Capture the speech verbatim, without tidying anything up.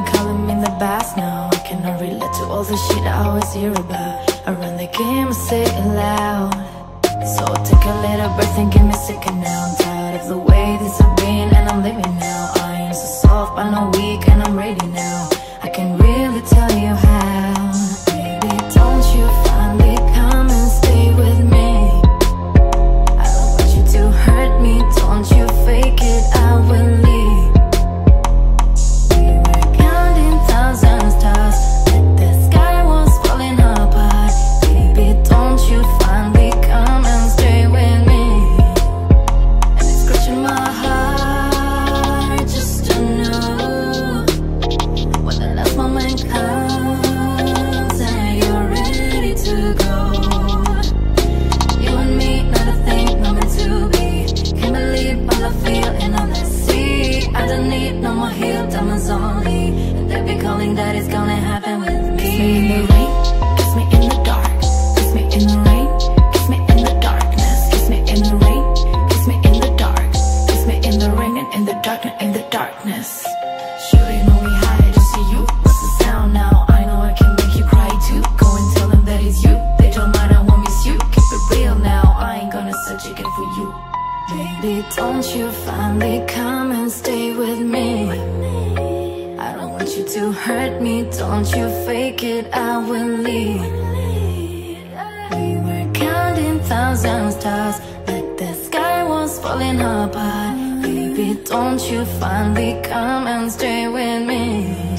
been calling me the past now. I cannot relate to all the shit I always hear about. I run the game, I say it loud. So take a little breath and get me sicker now. I'm tired of the way things have been and I'm living now. I am so soft but not weak and I'm ready now. I can really tell you how. Baby, don't you finally come and stay with me. I don't want you to hurt me, don't you fake it, I will leave. We were counting thousand stars, but the sky was falling apart. Baby, don't you finally come and stay with me. And it's scratching my heart just to know when the last moment comes and you're ready to go. You and me, not a thing, not meant to be. Can't believe all I feel and all I see. I don't need no more heel, diamonds only. And they've been calling that it's gonna happen with me. Kiss me in the rain, kiss me in the dark. Kiss me in the rain, kiss me in the darkness. Kiss me in the rain, kiss me in the dark. Kiss me in the rain and in the darkness, in the darkness. Shooting only high to see you. What's the sound now? I know I can make you cry too. Go and tell them that it's you. They don't mind, I won't miss you. Keep it real now, I ain't gonna search again for you. Baby, don't you finally come and stay with me. I don't want you to hurt me, don't you fake it, I will leave. We were counting thousand stars, but the sky was falling apart. Baby, don't you finally come and stay with me.